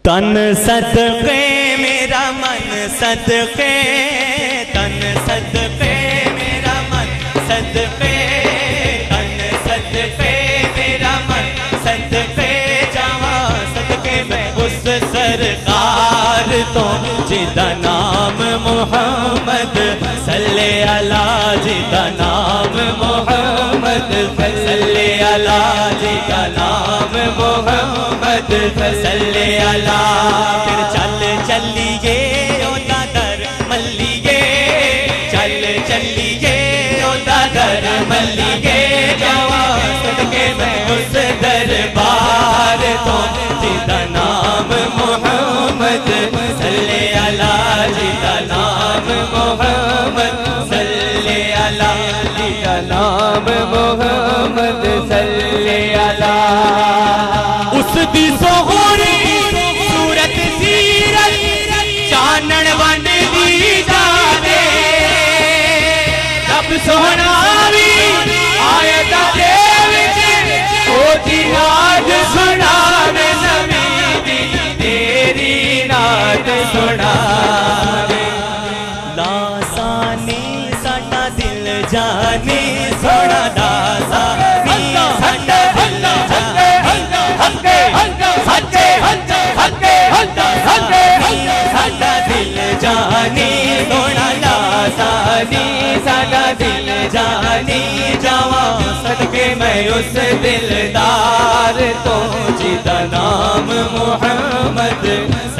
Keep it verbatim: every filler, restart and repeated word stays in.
تن صدقے میرا من صدقے، تن صدقے میرا من صدقے، تن صدقے میرا من صدقے، جاواں صدقے میں اس سرکار تو جدا نام محمد صلی اللہ، جدا نام محمد صلی اللہ، جدا نام محمد صلی اللہ۔ پھر چل چلیے او دادر ملیے، چل چلیے او دادر ملیے، جاواں صدقے میں اس دربار تو جدا نام محمد صلی اللہ، جدا نام محمد صلی اللہ، جدا نام محمد صلی اللہ۔ اس دی سہوری صورت سیرت چانن ون دی جانے، رب سونا بھی آیت دے وچ او دی نعت سناوے، نبی دی تیری نعت سناوے۔ لاسانی ساڈا دل جانی سونا، لاسانی ساڈا دل جانی ساڈا دل جانی سونا، لاسانی ساڈا دل جانی، جاواں صدقے میں اس دلدار تو جدا نام محمد